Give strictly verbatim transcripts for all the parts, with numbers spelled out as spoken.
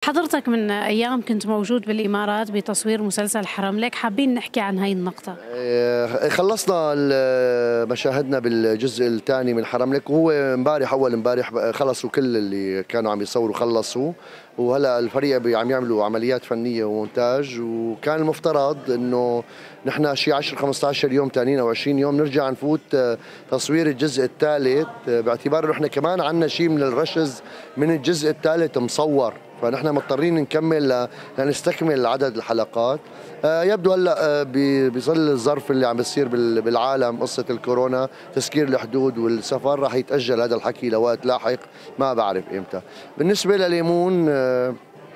حضرتك من أيام كنت موجود بالإمارات بتصوير مسلسل حرملك، حابين نحكي عن هاي النقطة. إيه، خلصنا ال- مشاهدنا بالجزء الثاني من حرملك، وهو امبارح اول امبارح خلصوا كل اللي كانوا عم يصوروا خلصوا، وهلا الفريق بي- عم يعملوا عمليات فنيه ومونتاج، وكان المفترض انه نحن شي عشرة خمسة عشر يوم ثانيين او عشرين يوم نرجع نفوت آه، تصوير الجزء الثالث، آه، باعتبار انه احنا كمان عندنا شيء من الرشز من الجزء الثالث مصور، فنحن مضطرين نكمل لنستكمل عدد الحلقات. آه، يبدو هلا آه، بظل الظرف اللي عم بيصير بال- بالعالم، قصه الكورونا، تسكير الحدود والسفر، راح يتاجل هذا الحكي لوقت لاحق، ما بعرف امتى. بالنسبه لليمون، آه،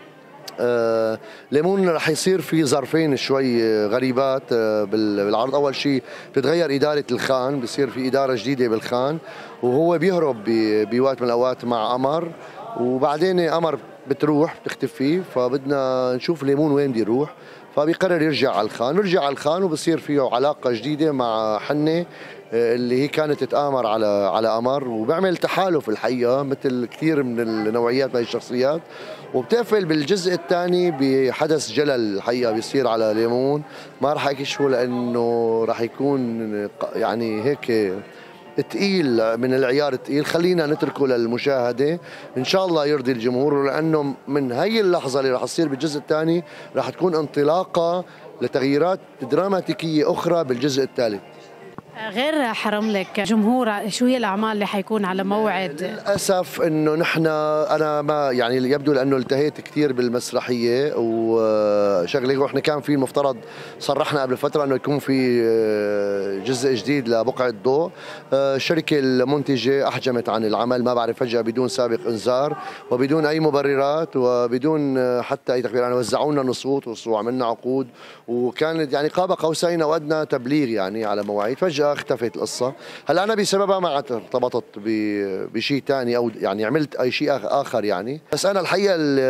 آه ليمون رح يصير في ظرفين شوي آه، غريبات آه بالعرض. اول شيء بتتغير اداره الخان، بصير في اداره جديده بالخان، وهو بيهرب ب- بوقت من الاوقات مع قمر، وبعدين قمر بتروح بتختفي، فبدنا نشوف ليمون وين بده يروح، فبيقرر يرجع على الخان، بيرجع على الخان وبصير فيه علاقه جديده مع حنه آه، اللي هي كانت تتآمر على على قمر، وبيعمل تحالف الحقيقه مثل كثير من النوعيات من الشخصيات. وبتقفل بالجزء الثاني بحدث جلل الحقيقه بيصير على ليمون، ما راح اكشفه لانه راح يكون يعني هيك تقيل، من العيار الثقيل، خلينا نتركه للمشاهده، ان شاء الله يرضي الجمهور، لانه من هي اللحظه اللي راح تصير بالجزء الثاني راح تكون انطلاقه لتغييرات دراماتيكيه اخرى بالجزء الثالث. غير حرملك، جمهور شو هي الأعمال اللي حيكون على موعد؟ للاسف انه نحن انا ما يعني يبدو لانه التهيت كثير بالمسرحيه وشغله، واحنا كان في المفترض صرحنا قبل فتره انه يكون في جزء جديد لبقعه ضوء، الشركه المنتجه احجمت عن العمل، ما بعرف فجاه بدون سابق انذار وبدون اي مبررات وبدون حتى اي تخبير، يعني وزعوا لنا نصوص وعملنا عقود، وكانت يعني قاب قوسين او ادنى تبليغ يعني على مواعيد، فجاه اختفت القصه. هلا انا بسببها ما عاد ارتبطت بشيء ثاني او يعني عملت اي شيء اخر يعني، بس انا الحقيقه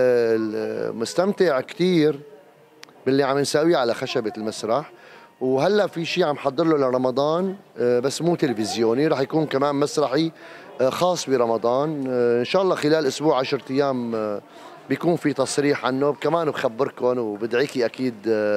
مستمتع كثير باللي عم نساويه على خشبه المسرح، وهلا في شيء عم حضر له لرمضان بس مو تلفزيوني، راح يكون كمان مسرحي خاص برمضان، ان شاء الله خلال اسبوع عشرة ايام بيكون في تصريح عنه، كمان بخبركم وبدعيكي اكيد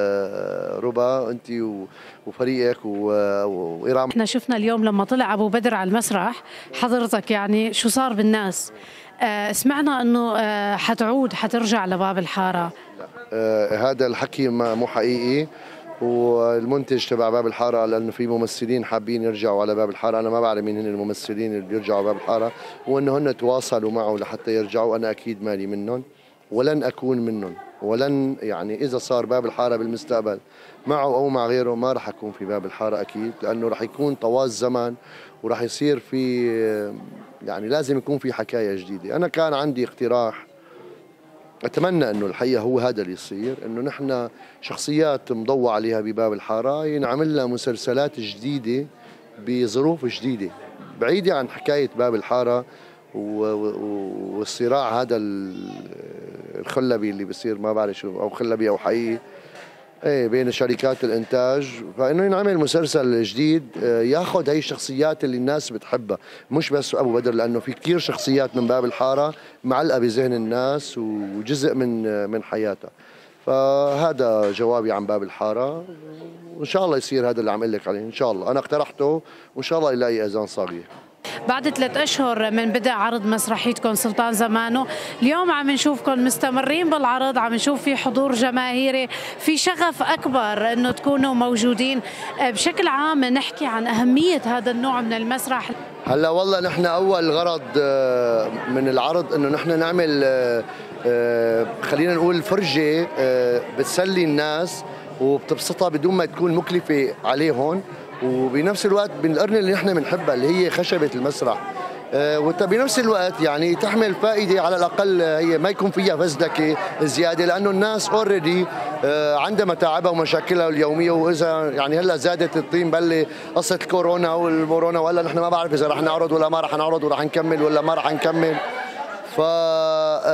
ربا انت وفريقك وايرام. احنا شفنا اليوم لما طلع ابو بدر على المسرح حضرتك، يعني شو صار بالناس؟ آه سمعنا انه آه حتعود حترجع لباب الحاره. آه هذا الحكي مو حقيقي، والمنتج تبع باب الحاره لانه في ممثلين حابين يرجعوا على باب الحاره، انا ما بعرف مين هن الممثلين اللي بيرجعوا على باب الحاره، وانه هن تواصلوا معه لحتى يرجعوا، انا اكيد مالي منهم ولن اكون منهم، ولن يعني اذا صار باب الحاره بالمستقبل معه او مع غيره ما راح اكون في باب الحاره اكيد، لانه راح يكون طواز زمن وراح يصير في يعني لازم يكون في حكايه جديده. انا كان عندي اقتراح، اتمنى انه الحقيقه هو هذا اللي يصير، انه نحن شخصيات مضوى عليها بباب الحاره ينعمل لها مسلسلات جديده بظروف جديده بعيده عن حكايه باب الحاره والصراع هذا الخلبي اللي بصير، ما بعرف شو او خلبي او حقيقي، ايه، بين شركات الانتاج، فانه ينعمل مسلسل جديد ياخذ هي الشخصيات اللي الناس بتحبها، مش بس ابو بدر، لانه في كثير شخصيات من باب الحاره معلقه بذهن الناس وجزء من من حياتها. فهذا جوابي عن باب الحاره، وان شاء الله يصير هذا اللي عم اقول لك عليه، ان شاء الله انا اقترحته وان شاء الله يلاقي اذان صاغيه. بعد ثلاث أشهر من بدء عرض مسرحيتكم سلطان زمانه، اليوم عم نشوفكم مستمرين بالعرض، عم نشوف في حضور جماهيري، في شغف أكبر أنه تكونوا موجودين. بشكل عام نحكي عن أهمية هذا النوع من المسرح. هلا والله نحن أول غرض من العرض أنه نحن نعمل خلينا نقول فرجة بتسلي الناس وبتبسطها بدون ما تكون مكلفة عليهم، وبنفس الوقت بالقرن اللي نحن بنحبها اللي هي خشبة المسرح، وبنفس الوقت يعني تحمل فائدة على الأقل، هي ما يكون فيها فزلكة زيادة، لأنه الناس اوريدي عندها متاعبها ومشاكلها اليومية، وإذا يعني هلا زادت الطين بلة قصة الكورونا والمورونا، وهلا نحن ما بعرف إذا رح نعرض ولا ما رح نعرض ورح نكمل ولا ما رح نكمل. ف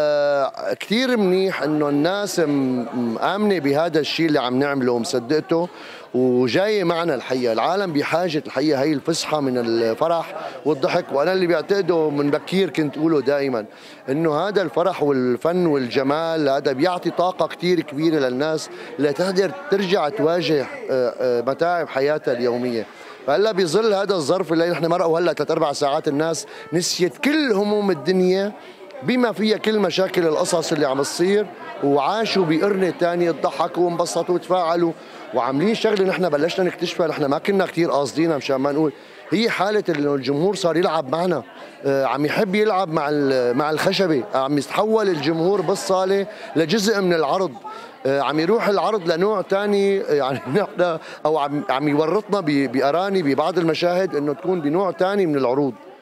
فكتير منيح انه الناس مآمنة بهذا الشيء اللي عم نعمله ومصدقته وجاي معنا. الحقيقة العالم بحاجة الحقيقة هي الفسحة من الفرح والضحك. وأنا اللي بعتقده من بكير كنت أقوله دائما إنه هذا الفرح والفن والجمال هذا بيعطي طاقة كتير كبيرة للناس لتقدر ترجع تواجه متاعب حياتها اليومية. فهلا بظل هذا الظرف اللي نحن مرقوا هلا ثلاث اربع ساعات الناس نسيت كل هموم الدنيا بما فيها كل مشاكل القصص اللي عم تصير، وعاشوا بقرنة تانية، ضحكوا وانبسطوا وتفاعلوا وعاملين شغله نحن بلشنا نكتشفها. نحن ما كنا كثير قاصدينها مشان ما نقول، هي حاله انه الجمهور صار يلعب معنا، آه عم يحب يلعب مع مع الخشبه، عم يتحول الجمهور بالصاله لجزء من العرض، آه عم يروح العرض لنوع ثاني، يعني نحن او عم عم يورطنا باراني ببعض المشاهد انه تكون بنوع ثاني من العروض.